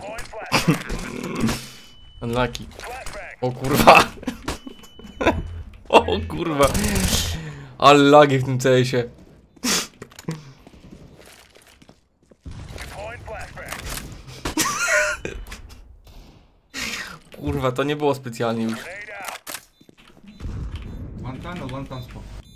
Unlucky. O kurwa. O kurwa. Ale lagi w tym CS-ie. Kurwa, to nie było specjalnie już. One tunnel, one transport.